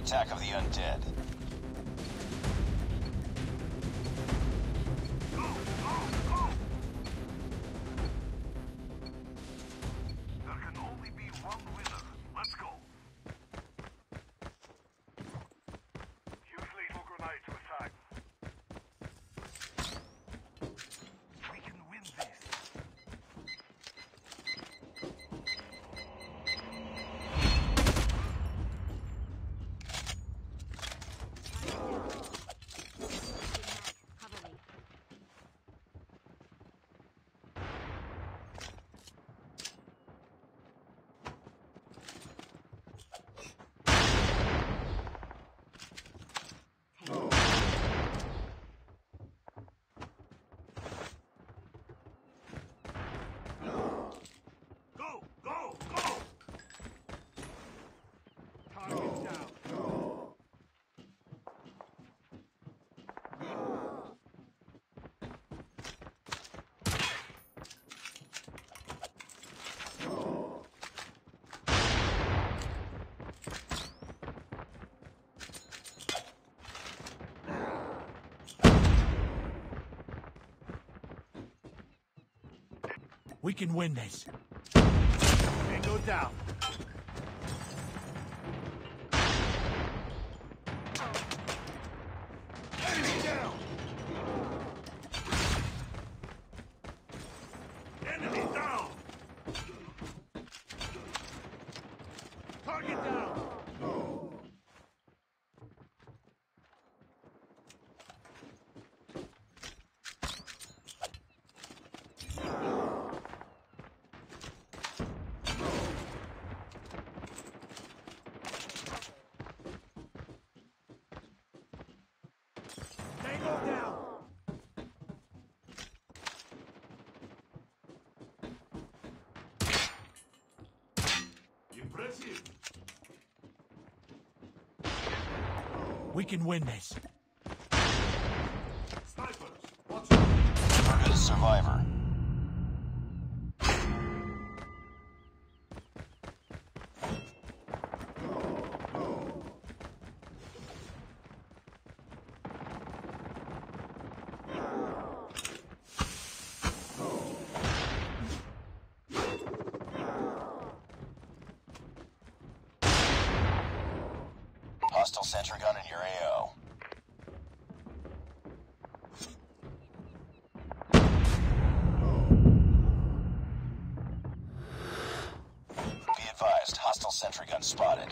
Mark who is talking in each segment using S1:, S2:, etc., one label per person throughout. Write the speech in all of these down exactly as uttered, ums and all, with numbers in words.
S1: Attack of the Undead.
S2: We can win this. Tango down. Enemy down. Enemy down. Target down.
S3: Impressive.
S2: We can win this.
S3: Snipers, watch out.
S1: Target a survivor. Hostile sentry gun in your A O. Be advised, hostile sentry gun spotted.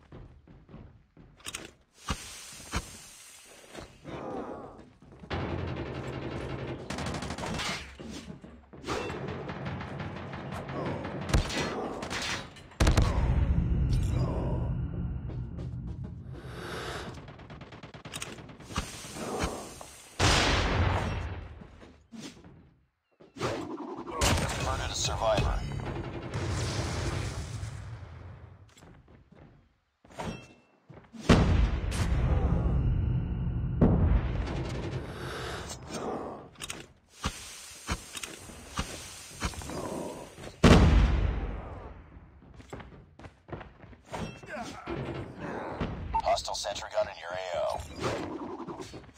S1: Converted a survivor. Hostile sentry gun in your A O.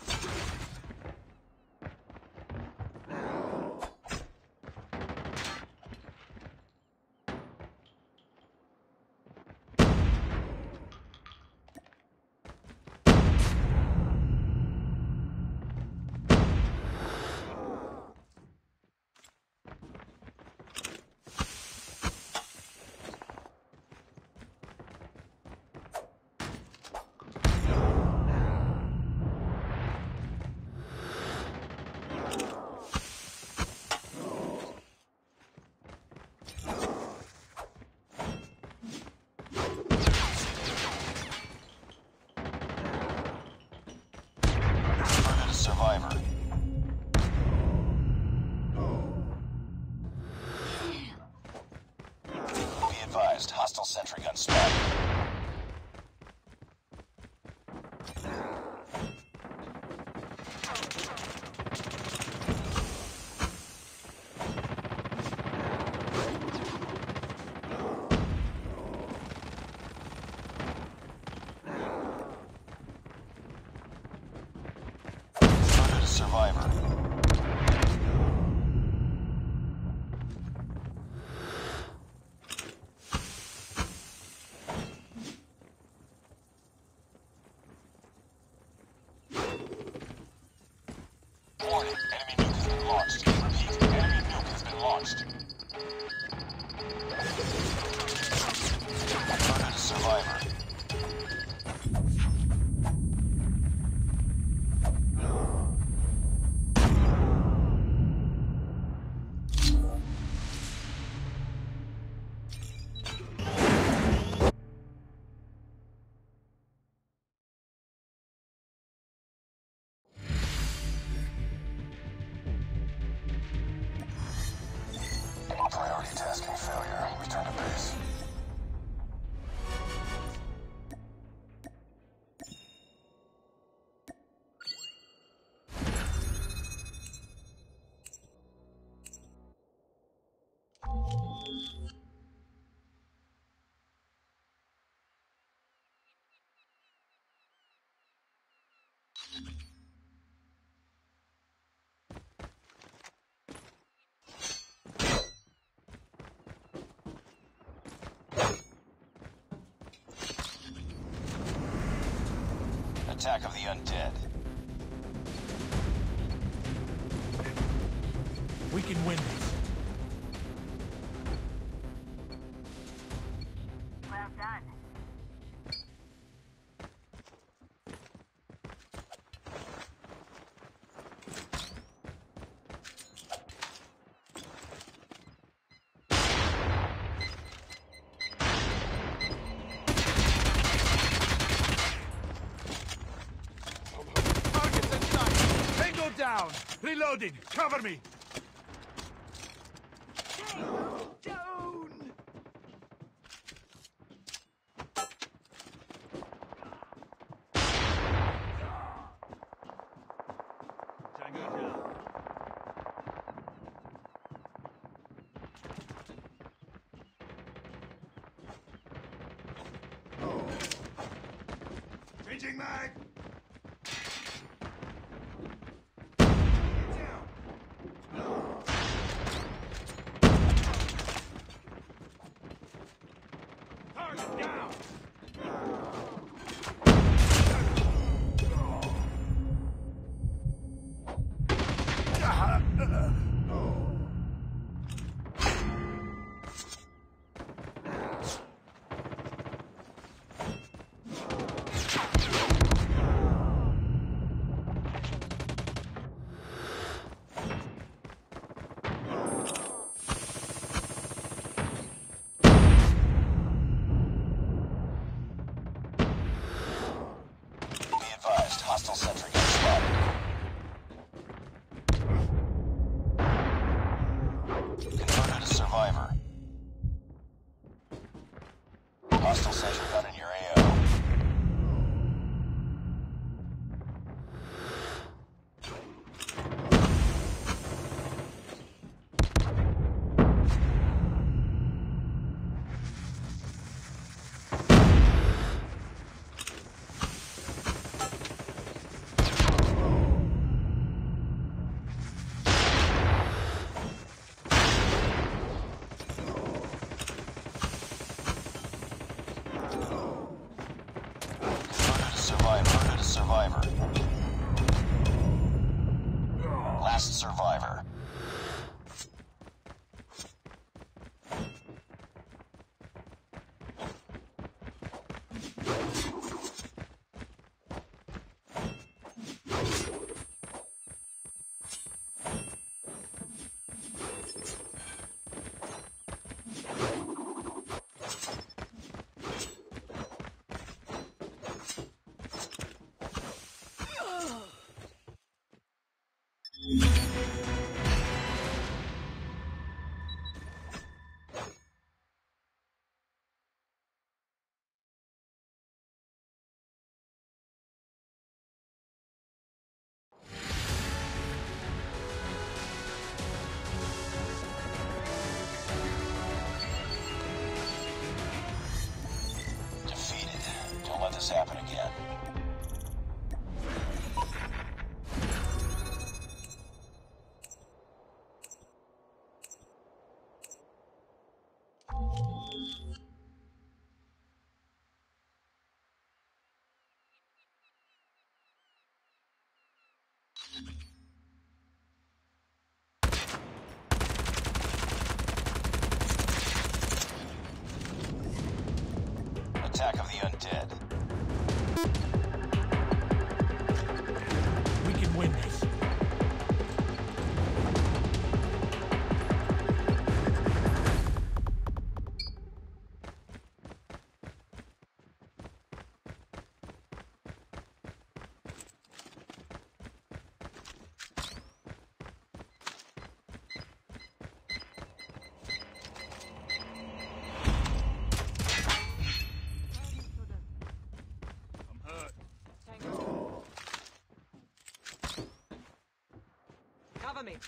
S1: Converted a survivor. Be advised, hostile sentry gun spotted. launched. Converted a survivor. Priority tasking failure. Return to base. Attack of the Undead.
S2: We can win this.
S4: Well done.
S2: Target's in sight. Tango down. Reloading. Cover me. Down. Tango down.
S3: Changing mag. Target down.
S1: Be advised, hostile sentry gun spotted. Converted a survivor. Hostile sentry gun in your A O. Converted a survivor. Converted a survivor. Last survivor. Defeated. Don't let this happen again. undead.
S2: We can win this.
S4: Cover me.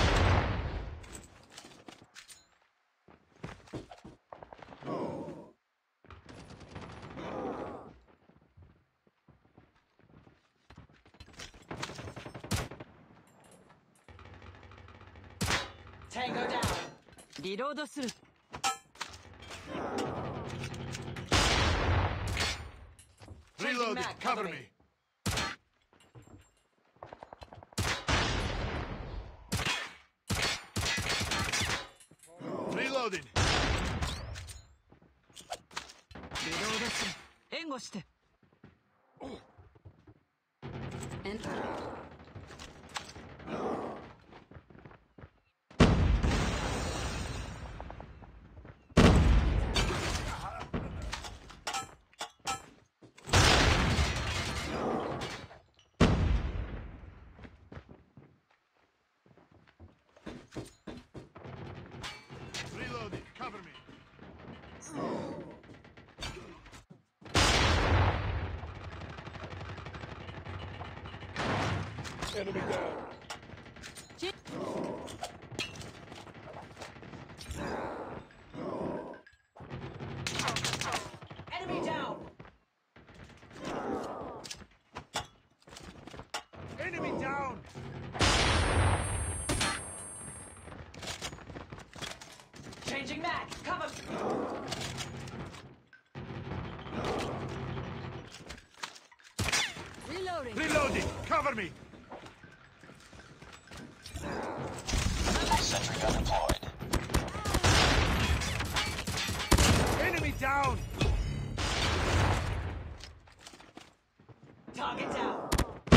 S4: Tango down. Reload する.
S3: Reloading. Cover me. Reloading.
S4: リロードする。援護して。
S3: Reloading. Cover me. Enemy down.
S4: Enemy down.
S3: Enemy down.
S4: Changing mag. Cover me. Reloading.
S3: Reloading. Cover me.
S1: Sentry gun deployed.
S3: Enemy down.
S4: Target down.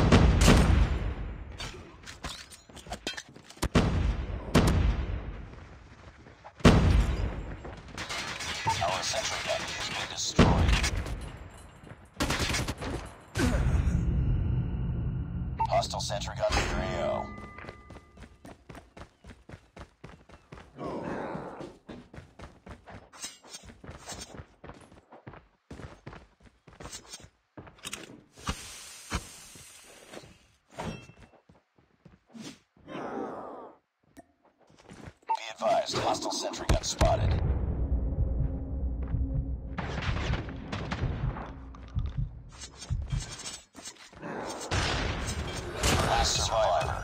S1: Our sentry gun has been destroyed. Hostile sentry gun in your A O. Be advised, hostile sentry gun spotted. Last survivor.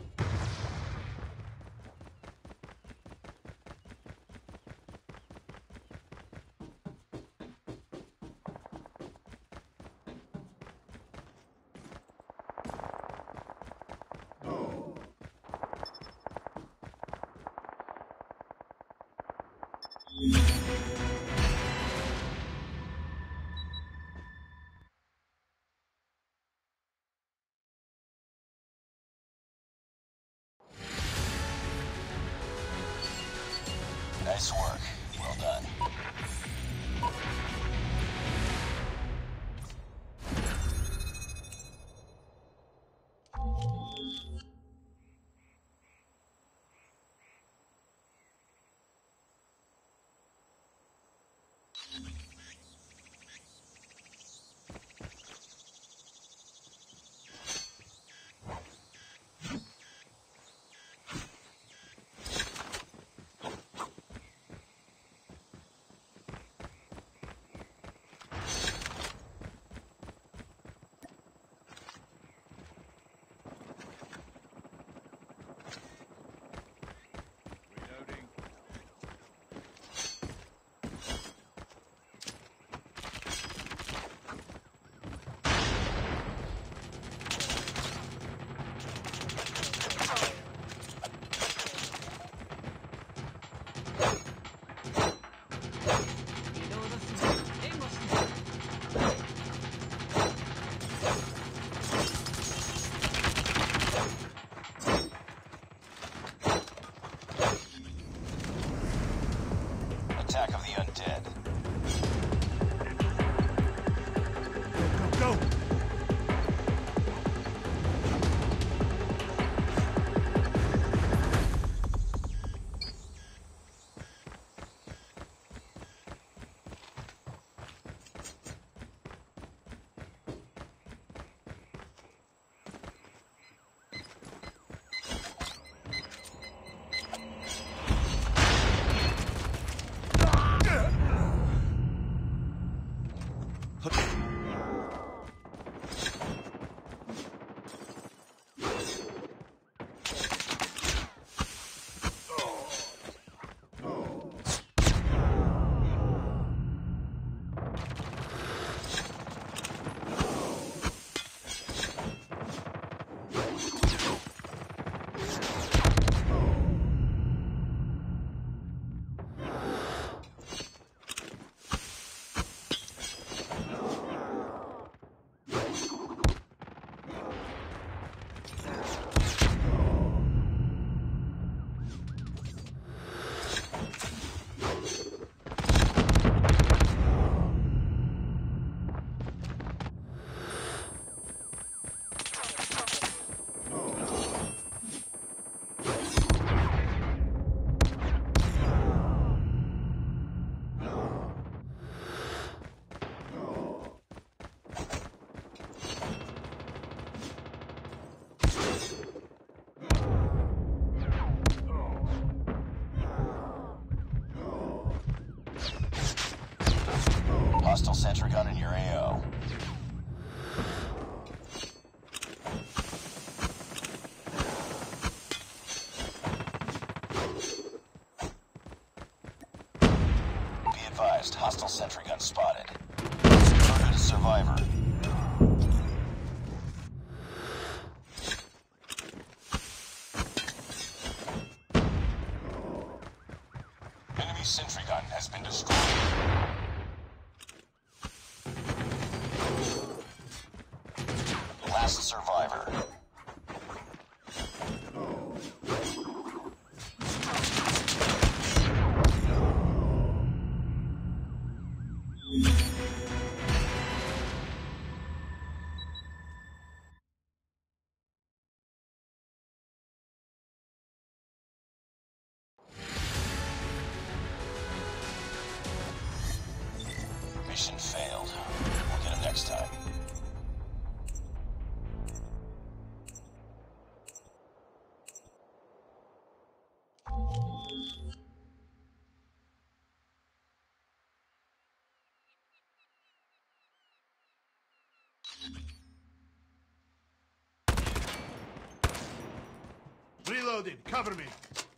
S1: Nice work. Well done.
S3: Reloading.
S4: Reload する。援護して。
S1: undead.
S3: Go, go!
S1: Hostile sentry gun in your A O. Be advised, hostile sentry gun spotted. Recruited a survivor. Enemy sentry gun has been destroyed. Last survivor. Mission failed. We'll get him next time.
S3: Reloading. Cover me.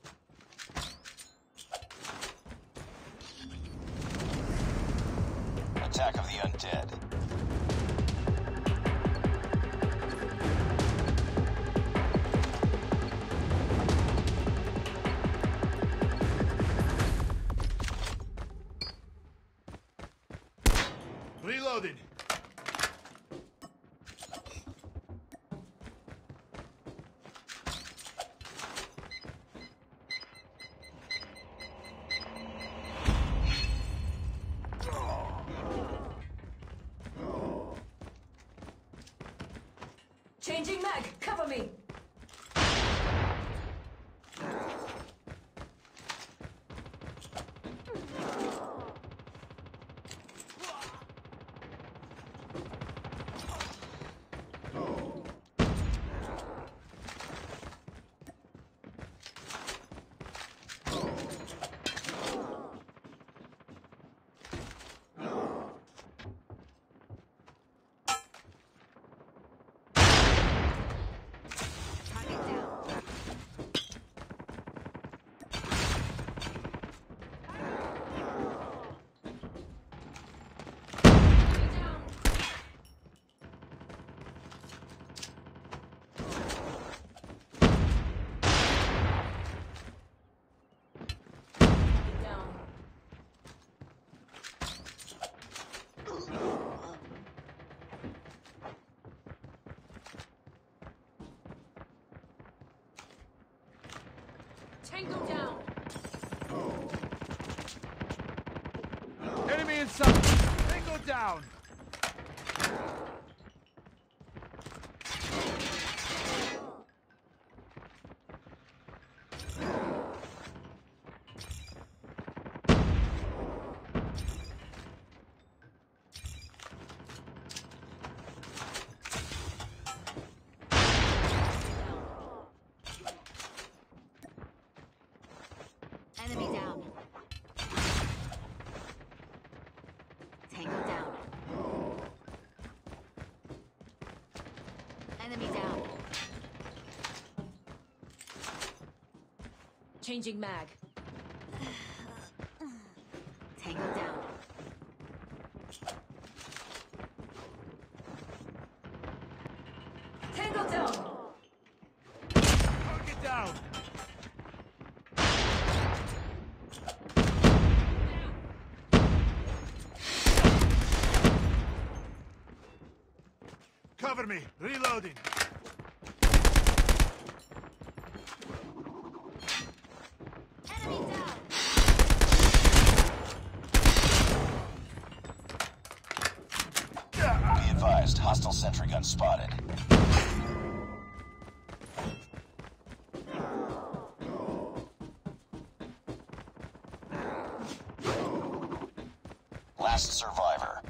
S1: Attack of the undead.
S3: Reloading.
S4: Changing mag. Cover me. Tango down.
S2: Enemy inside. Tango down.
S5: Enemy down. Tango down. Enemy down.
S4: Changing mag.
S5: Tango down.
S4: Tango down.
S2: Target down.
S3: Cover me. Reloading.
S5: Enemy down.
S1: Be advised, hostile sentry gun spotted. Last survivor.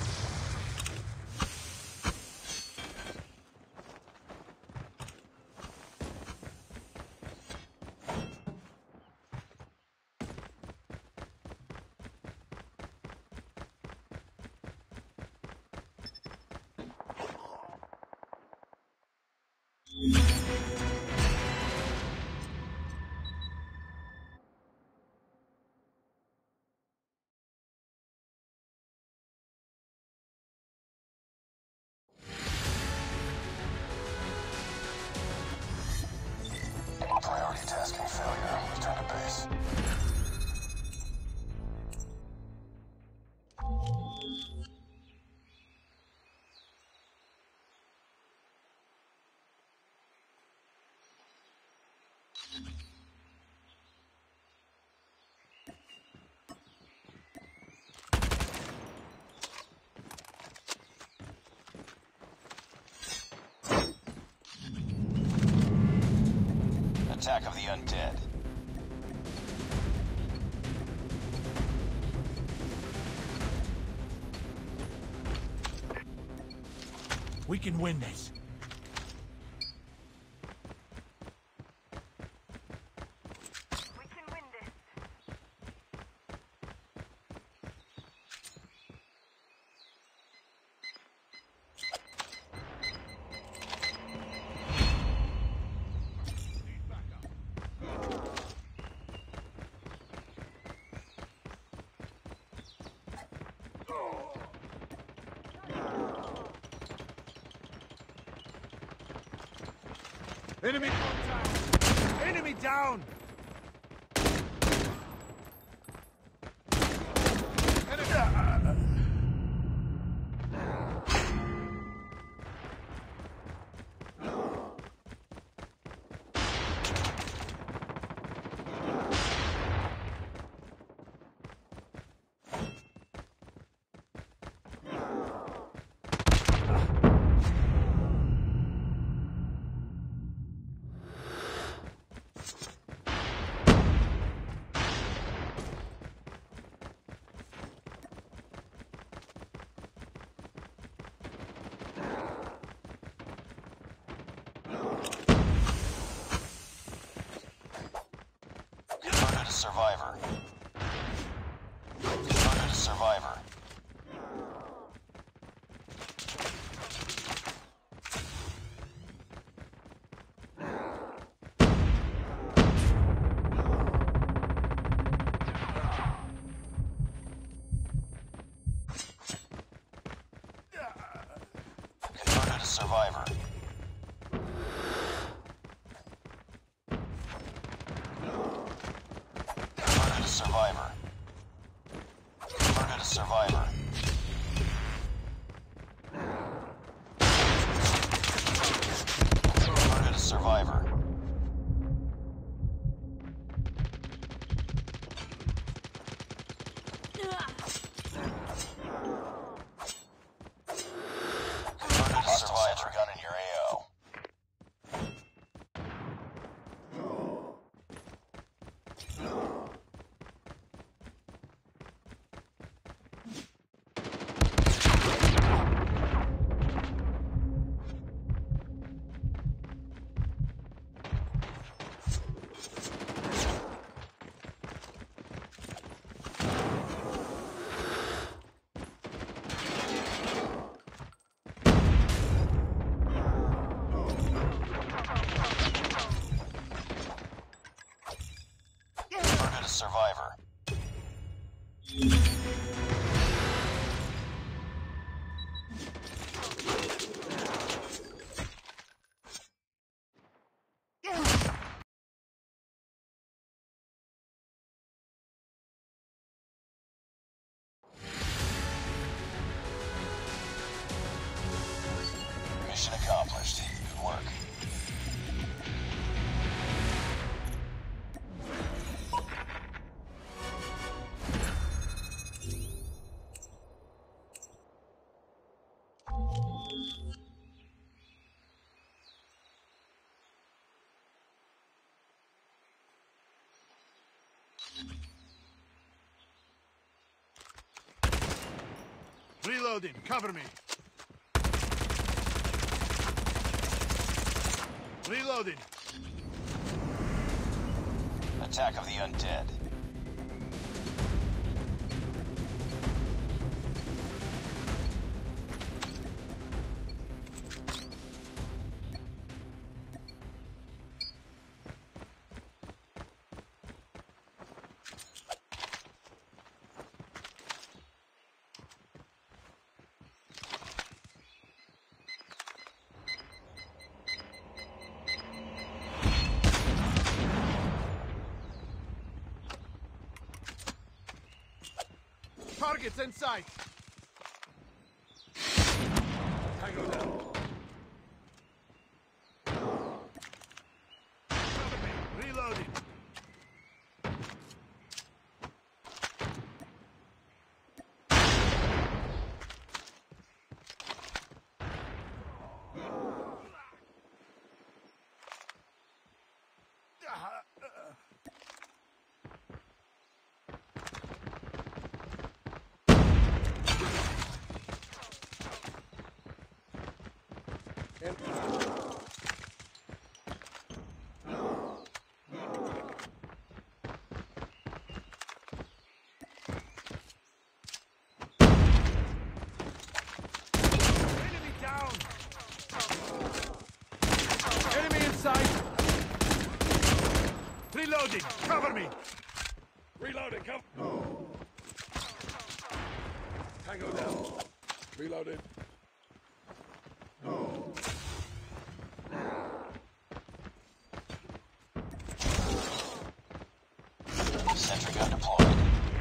S1: Priority tasking failure. Return to base. Attack of the undead.
S2: We can win this.
S5: We can win this.
S2: Enemy contact. Enemy down. Enemy.
S1: Converted a survivor. Converted a survivor. Converted a survivor. Converted a survivor. Converted a survivor. Converted a survivor. Recruited a survivor. Mission accomplished. Good work.
S3: Reloading. Cover me. Reloading.
S1: Attack of the undead.
S3: Targets in sight.
S2: Tango down.
S3: Cover me. Reloading. Enemy down. Enemy in sight. Reloading. Cover me.
S2: Reloading, come. Tango down. Reloaded.
S1: Sentry gun deployed.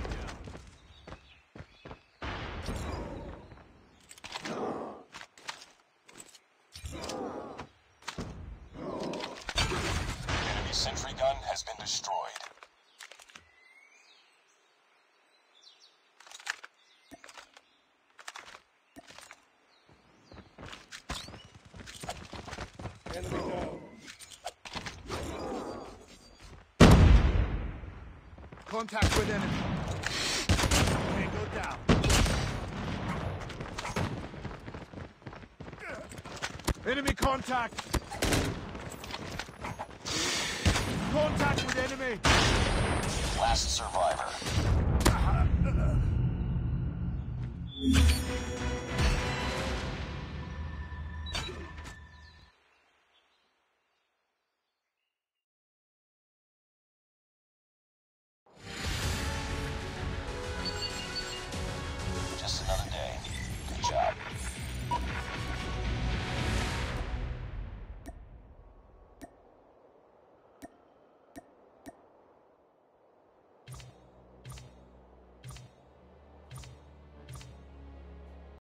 S1: Enemy sentry gun has been destroyed.
S2: Enemy down.
S3: Contact with enemy. Okay, go down. Enemy contact. Contact with enemy.
S1: Last survivor.